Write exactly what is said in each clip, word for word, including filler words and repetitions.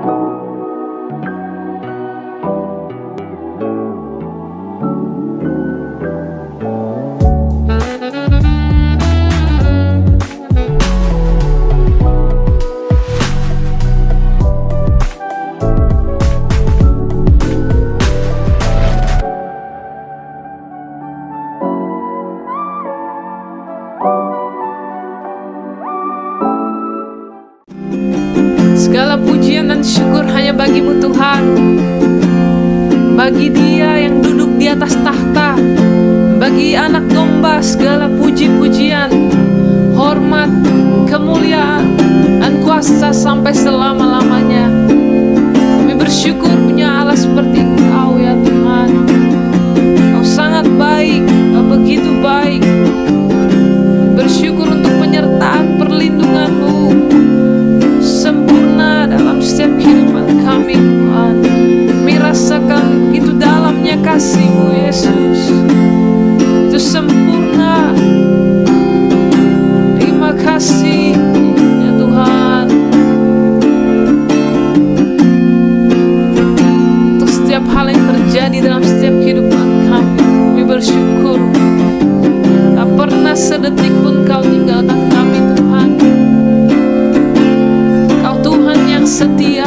Segala pujian dan syukur hanya bagi-Mu Tuhan, bagi Dia yang duduk di atas tahta, bagi anak domba segala puji-pujian, hormat, kemuliaan, dan kuasa sampai selama-lamanya. Kami bersyukur punya Allah seperti Engkau ya Tuhan. Kau sangat baik, Kau begitu baik. Bersyukur untuk penyertaan perlindungan-Mu sempurna dalam setiap kehidupan kami Tuhan. Kami rasakan itu dalamnya kasih-Mu Yesus, itu sempurna. Terima kasih ya Tuhan untuk setiap hal yang terjadi dalam setiap kehidupan kami. Kami bersyukur tak pernah sedetik pun Kau tinggalkan kami Tuhan. Setia,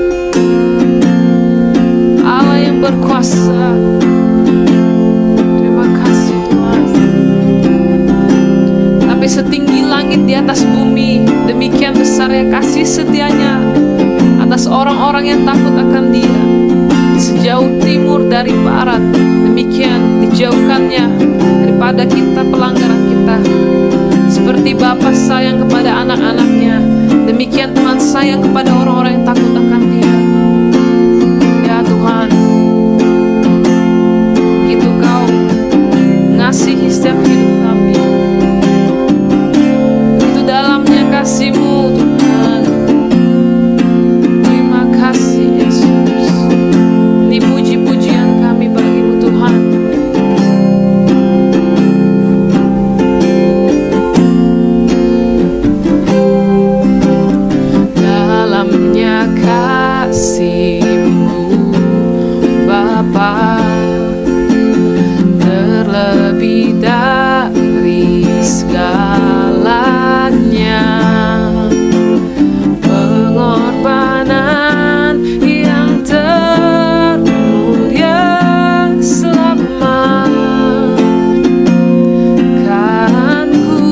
Allah yang berkuasa. Terima kasih Tuhan. Tapi setinggi langit di atas bumi, demikian besarnya kasih setianya atas orang-orang yang takut akan Dia. Sejauh timur dari barat, demikian dijauhkannya daripada kita pelanggaran kita. Seperti Bapa sayang kepada anak-anaknya, demikian Tuhan sayang kepada orang-orang yang takut akan Dia. Ya Tuhan, begitu Kau mengasihi setiap hidup kami, begitu dalamnya kasih-Mu Tuhan. Terima kasih Yesus. Ini puji-pujian kami bagi-Mu Tuhan. Kasih-Mu Bapa terlebih dari segalanya, pengorbanan yang termulia selama kanku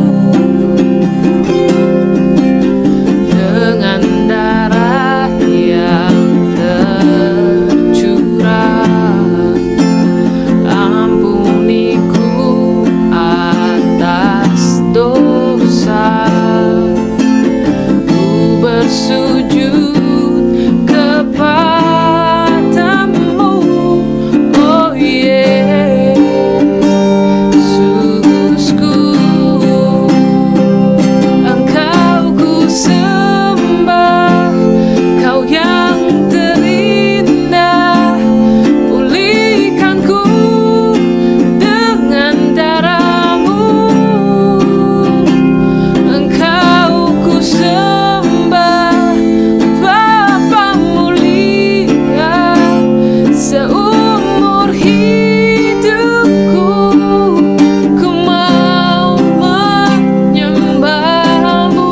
dengan darah yang tercurah. Ampuniku atas dosa, ku bersujud kepadamu, oh Yesusku. Engkau ku sembah, Kau yang terindah. Pulihkanku dengan darah-Mu. Engkau ku sembah, Bapa mulia. Seumur hidupku ku mau menyembah-Mu.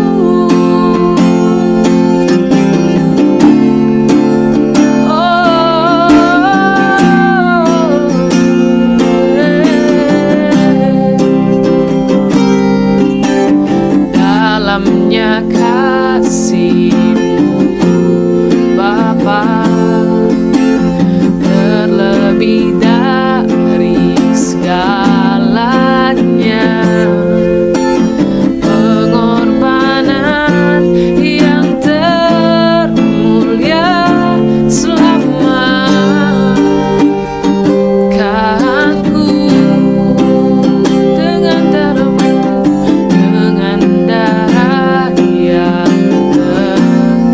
Dalamnya kasih-Mu Bapa terlebih dari segalanya, pengorbanan yang termulia selama kanku dengan darah-Mu, dengan darah yang tercurah.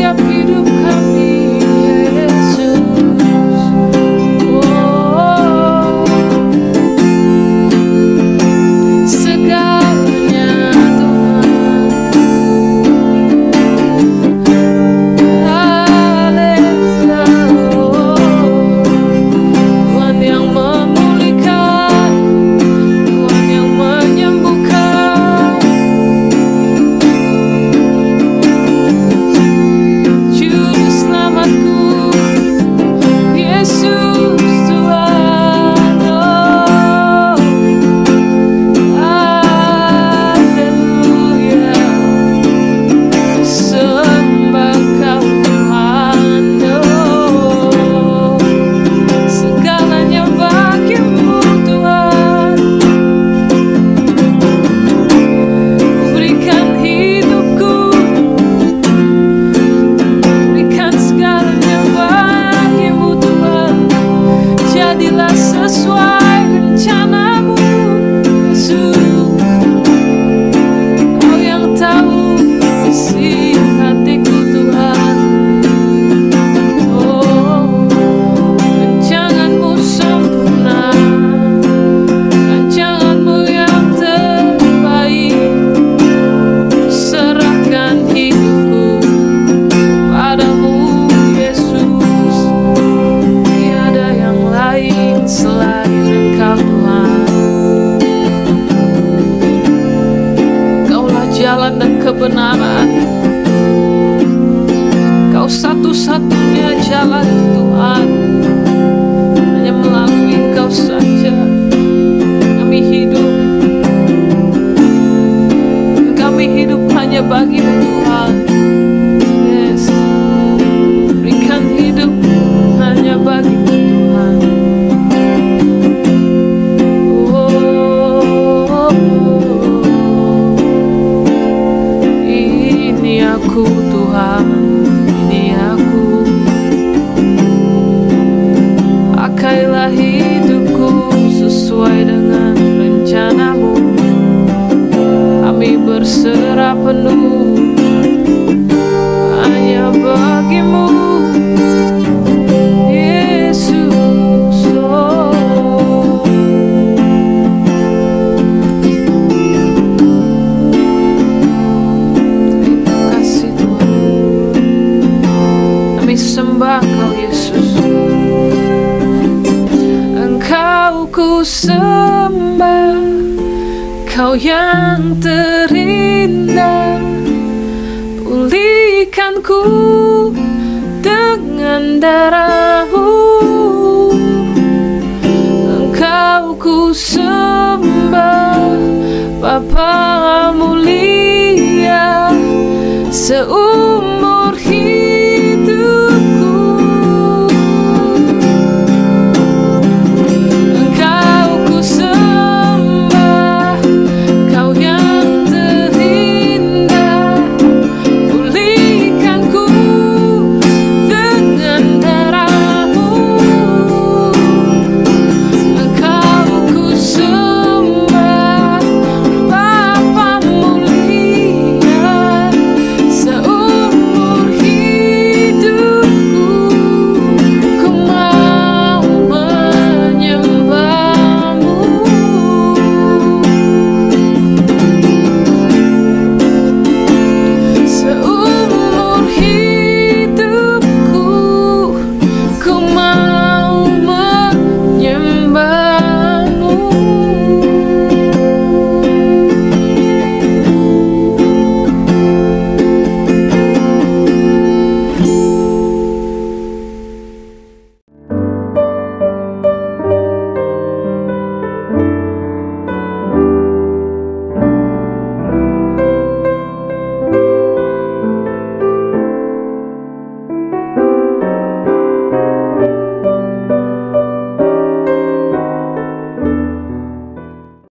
setiap hidup kami, Yesus. Oh, segalanya Tuhan. Haleluya. Tuhan yang memulihkan, Tuhan yang menyembuhkan. Juru selamatku, Yesus Tuhan. Oh, haleluya. Sembah Kau Tuhan. Oh, segalanya bagimu Tuhan. Berikan hidupku, berikan segalanya bagimu Tuhan. Jadilah sesuai rencanamu, Yesus. Kau yang tahu isi hatiku Tuhan. Oh, rancanganmu sempurna, rancanganmu yang terbaik. Serahkan hidupku padamu, Yesus. Tiada yang lain selain Engkau Tuhan. Kaulah jalan dan kebenaran. Kau satu-satunya jalan Tuhan. Hanya melalui Engkau saja kami hidup. Kami hidup hanya bagimu Tuhan. Yes. Berikan hidup hanya bagimu Tuhan. Oh, ini aku Tuhan, ini aku. Pakailah hidupku sesuai dengan rencanamu. Kami berserah penuh hanya bagimu, Yesus. Oh, terima kasih Tuhan. Kami sembah Kau Yesus. Engkau ku sembah, Kau yang terindah. Pulihkanku dengan darah-Mu. Engkau ku sembah, Bapa mulia seumur